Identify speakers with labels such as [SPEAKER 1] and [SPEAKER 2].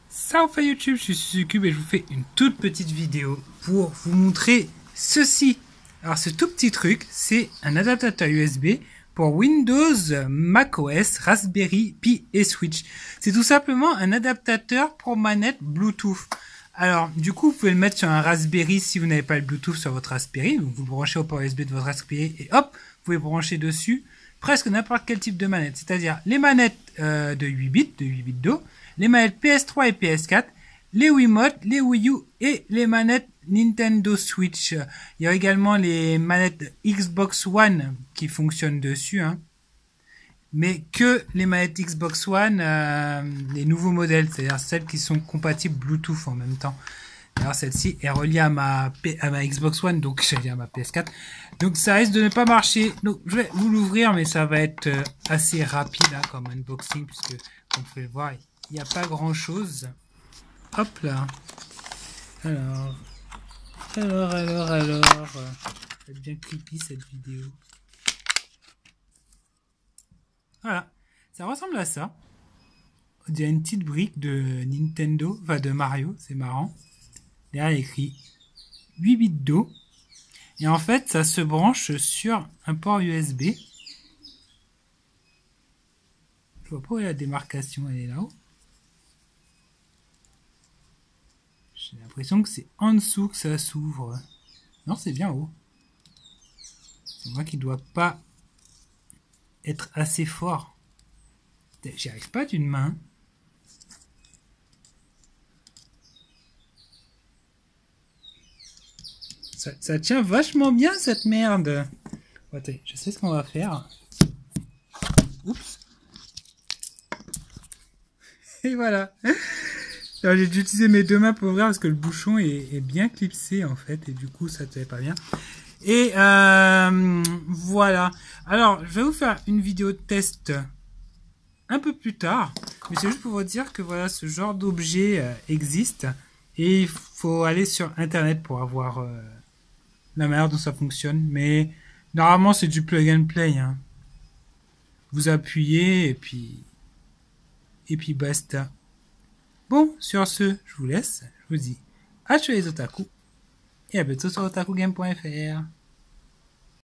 [SPEAKER 1] Salut YouTube, je suis Sucube et je vous fais une toute petite vidéo pour vous montrer ceci. Alors ce tout petit truc, c'est un adaptateur USB pour Windows, macOS, Raspberry Pi et Switch. C'est tout simplement un adaptateur pour manette Bluetooth. Alors du coup, vous pouvez le mettre sur un Raspberry si vous n'avez pas le Bluetooth sur votre Raspberry. Donc vous le branchez au port USB de votre Raspberry et hop, vous pouvez brancher dessus presque n'importe quel type de manette. C'est-à-dire les manettes de 8 bits, d'eau, les manettes PS3 et PS4, les Wiimote, les Wii U et les manettes Nintendo Switch. Il y a également les manettes Xbox One qui fonctionnent dessus, hein. Mais que les manettes Xbox One, les nouveaux modèles, c'est-à-dire celles qui sont compatibles Bluetooth en même temps. Alors celle-ci est reliée à ma Xbox One, donc j'allais dire à ma PS4. Donc ça risque de ne pas marcher. Donc je vais vous l'ouvrir, mais ça va être assez rapide hein, comme unboxing, puisque comme vous pouvez le voir, il n'y a pas grand-chose. Hop là. Alors. Ça va être bien creepy cette vidéo. Voilà. Ça ressemble à ça. On dirait une petite brique de Nintendo, enfin de Mario, c'est marrant. Derrière, il y a écrit 8 bits d'eau. Et en fait, ça se branche sur un port USB. Je vois pas où est la démarcation, elle est là-haut. J'ai l'impression que c'est en dessous que ça s'ouvre. Non, c'est bien haut. C'est moi qui dois pas être assez fort. J'y arrive pas d'une main. Ça tient vachement bien cette merde. Attendez, je sais ce qu'on va faire. Oups. Et voilà. J'ai dû utiliser mes deux mains pour ouvrir parce que le bouchon est bien clipsé en fait. Et du coup ça ne tenait pas bien. Et voilà. Alors je vais vous faire une vidéo de test un peu plus tard. Mais c'est juste pour vous dire que voilà, ce genre d'objet existe. Et il faut aller sur internet pour avoir... la manière dont ça fonctionne, mais normalement c'est du plug and play, hein. Vous appuyez et puis basta. Bon, sur ce, je vous laisse, je vous dis à tous les otaku et à bientôt sur otakugame.fr.